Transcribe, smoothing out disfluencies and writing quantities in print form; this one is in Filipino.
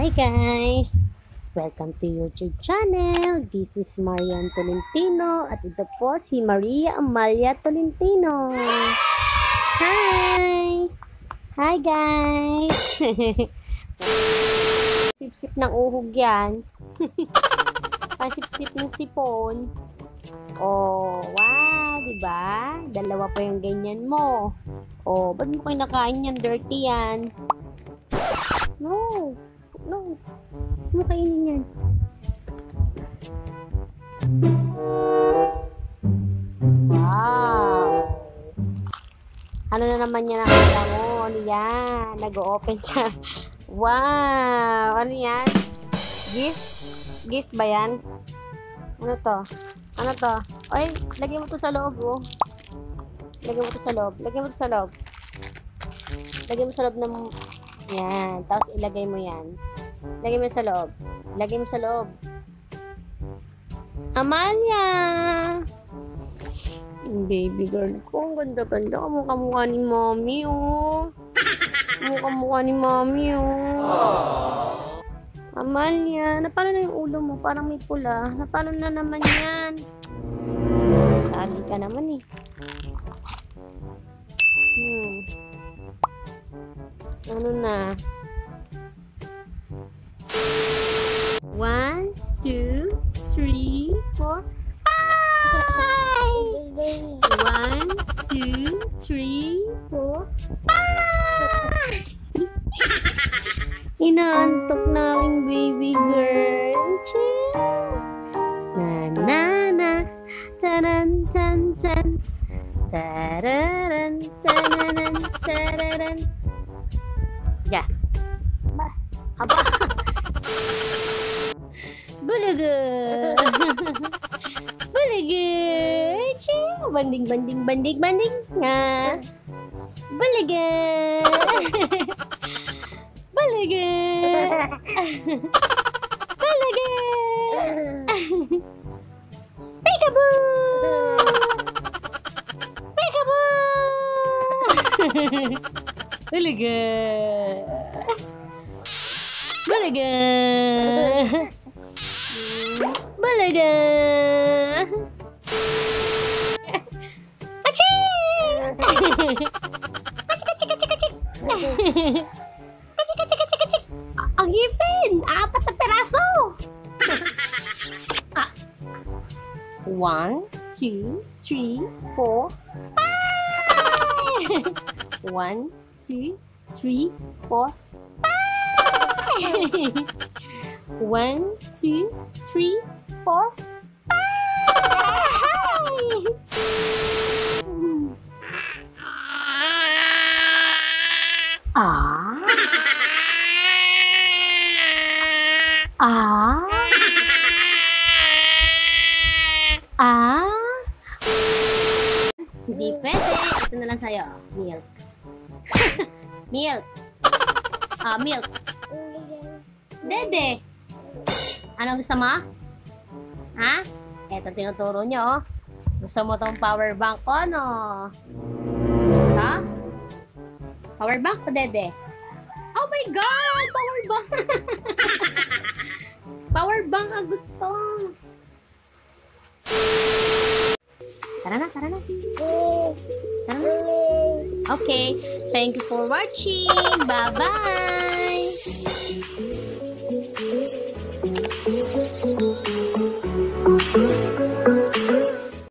Hi guys! Welcome to YouTube channel. This is Marian Tolentino at ito po si Maria Amalia Tolentino. Hi! Hi guys! Sip-sip ng uhog yan. Pasip-sip ng sipon. Oh, wow! Diba? Dalawa pa yung ganyan mo. Oh, ba't mo kinakain yan? Dirty yan. No! No. Ano kainin yan? Wow. Ano na naman yan nakita mo? Ano yan? Nag-o-open siya. Wow. Ano yan? Gift? Gift ba yan? Ano to? Ano to? Ay, lagay mo to sa loob, oh. Lagay mo to sa loob. Lagay mo to sa loob. Lagay mo sa loob ng... Yan. Tapos ilagay mo yan. Lagay mo sa loob. Lagay mo sa loob. Amalia! Baby girl ko. Ang ganda-ganda. Kamukha-mukha ni mommy, oh. Kamukha-mukha ni mommy, oh. Amalia. Napalo na yung ulo mo. Parang may pula. Napalo na naman yan. Sali ka naman, eh. Ano na? 1, 2, 3, 4, 5! 1, 2, 3, 4, 5! Inaantok na aking baby girl. Chill! Na na na. Taran tan tan. Tararan tararan tararan. Yeah. Haba. Bulaga. Bulaga. Ciao. Banding, banding, banding, banding. Nga. Bulaga. Bulaga. Bulaga. Peekaboo. Peekaboo. Bulaga. Bulaga. Bulaga. Aching! Kachik! Kachik! Ang ngipin! 4 na peraso! 1, 2, 3, 4, 5! 1, 2, 3, 4, 5! 1, 2, 3, 4, 5! Hindi pwede. Ito na lang sa'yo. Milk. Milk. Milk. Dede. Ano gusto mo? Ha? Eto tinuturo nyo, oh. Gusto mo tong power bank ko, no? Ha? Power bank o dede? Oh my God! Power bank! Power bank ang gusto. Tara na. Tara na. Okay. Thank you for watching. Bye-bye.